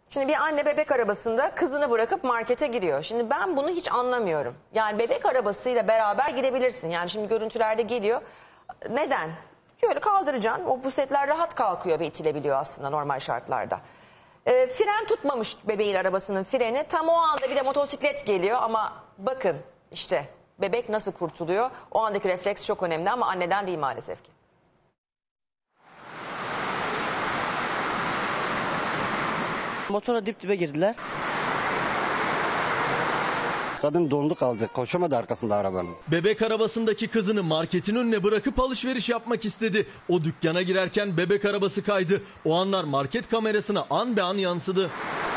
Şimdi bir anne bebek arabasında kızını bırakıp markete giriyor. Şimdi ben bunu hiç anlamıyorum. Yani bebek arabasıyla beraber girebilirsin. Yani şimdi görüntülerde geliyor. Neden? Şöyle kaldıracaksın. O pusetler rahat kalkıyor ve itilebiliyor aslında normal şartlarda. Fren tutmamış bebeğin arabasının freni. Tam o anda bir de motosiklet geliyor ama bakın işte bebek nasıl kurtuluyor. O andaki refleks çok önemli ama anneden değil maalesef ki. Motora dip dibe girdiler. Kadın dondu kaldı. Koşamadı arkasında arabanın. Bebek arabasındaki kızını marketin önüne bırakıp alışveriş yapmak istedi. O dükkana girerken bebek arabası kaydı. O anlar market kamerasına an be an yansıdı.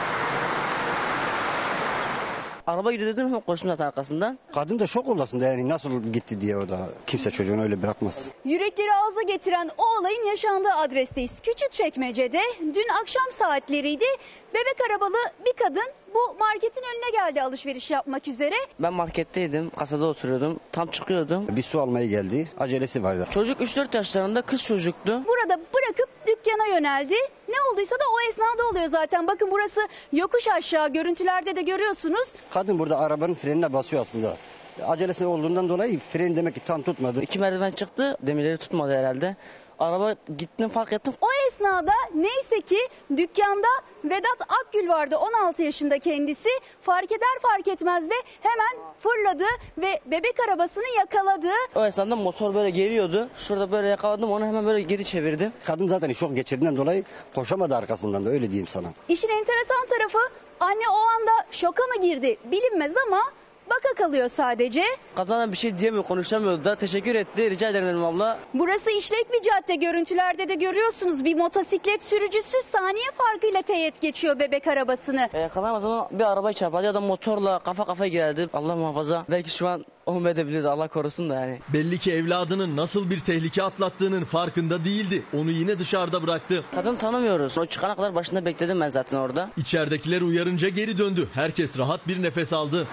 Araba gidiyor dedim, koştum zaten arkasından. Kadın da şok oldu aslında, yani nasıl gitti diye orada. Kimse çocuğunu öyle bırakmaz. Yürekleri ağza getiren o olayın yaşandığı adresteyiz. Küçükçekmece'de dün akşam saatleriydi. Bebek arabalı bir kadın bu marketin önüne geldi alışveriş yapmak üzere. Ben marketteydim, kasada oturuyordum. Tam çıkıyordum. Bir su almaya geldi. Acelesi vardı. Çocuk 3-4 yaşlarında, kız çocuktu. Burada bırakıp dükkana yöneldi. Ne olduysa da o esnada oluyor zaten. Bakın burası yokuş aşağı, görüntülerde de görüyorsunuz. Kadın burada arabanın frenine basıyor aslında. Acelesi olduğundan dolayı fren demek ki tam tutmadı. 2 merdiven çıktı, demirleri tutmadı herhalde. Araba gittim, fark ettim. O esnada neyse ki dükkanda Vedat Akgül vardı, 16 yaşında kendisi. Fark eder fark etmez de hemen fırladı ve bebek arabasını yakaladı. O esnada motor böyle geliyordu. Şurada böyle yakaladım, onu hemen böyle geri çevirdim. Kadın zaten şok geçirdiğinden dolayı koşamadı arkasından da, öyle diyeyim sana. İşin enteresan tarafı anne o anda şoka mı girdi bilinmez ama baka kalıyor sadece. Kazana bir şey diyemiyor, konuşamıyordu da. Teşekkür etti, rica ederim dedim abla. Burası işlek bir cadde, görüntülerde de görüyorsunuz. Bir motosiklet sürücüsü saniye farkıyla teğet geçiyor bebek arabasını. Yakalayamaz ama bir arabayı çarpardı ya da motorla kafa kafaya girerdi. Allah muhafaza. Belki şu an olmayabilirdi, Allah korusun da yani. Belli ki evladının nasıl bir tehlike atlattığının farkında değildi. Onu yine dışarıda bıraktı. Kadın tanımıyoruz. O çıkana kadar başında bekledim ben zaten orada. İçeridekiler uyarınca geri döndü. Herkes rahat bir nefes aldı.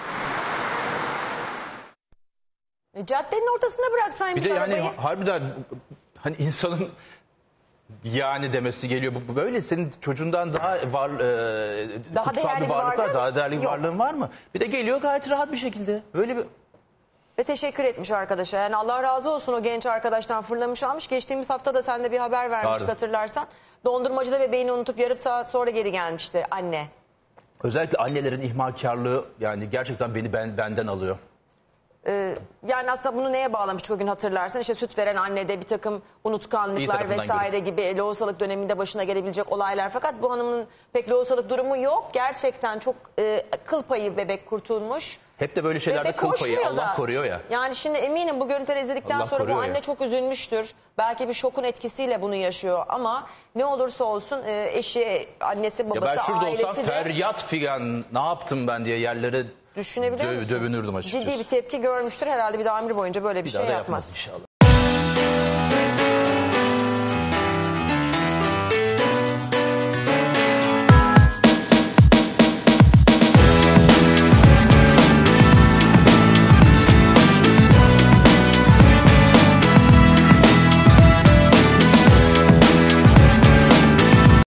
Caddenin ortasında bıraksaymış Bir de arabayı. yani harbiden hani insanın yani demesi geliyor. Bu böyle senin çocuğundan daha Daha kutsal değerli bir bir varlık varlığın var, daha değerli bir yok. varlığın var mı? Bir de geliyor gayet rahat bir şekilde. Böyle bir Ve teşekkür etmiş arkadaşa. Yani Allah razı olsun, o genç arkadaştan fırlamış almış. Geçtiğimiz hafta da sen de bir haber vermiştik, Vardı. hatırlarsan. Dondurmacıda bebeğini unutup yarım saat sonra geri gelmişti anne. özellikle annelerin ihmalkarlığı yani gerçekten benden alıyor. Yani aslında bunu neye bağlamıştık o gün, hatırlarsan? İşte süt veren annede bir takım İyi unutkanlıklar tarafından vesaire gibi lohusalık döneminde başına gelebilecek olaylar. Fakat bu hanımın pek lohusalık durumu yok. Gerçekten çok kıl payı bebek kurtulmuş. Hep de böyle şeylerde Bebek kıl payı koşmuyor Allah da. koruyor ya. Yani şimdi eminim bu görüntüleri izledikten Allah sonra bu koruyor anne ya. çok üzülmüştür. Belki bir şokun etkisiyle bunu yaşıyor ama ne olursa olsun eşi, annesi, Ya babası, ben şurada olsam ailesi de feryat figan ne yaptım ben diye yerlere düşünebiliyor musun? dövünürdüm açıkçası. Ciddi bir tepki görmüştür herhalde, bir daha ömrü boyunca böyle bir Bir şey daha da yapmaz. yapmaz inşallah.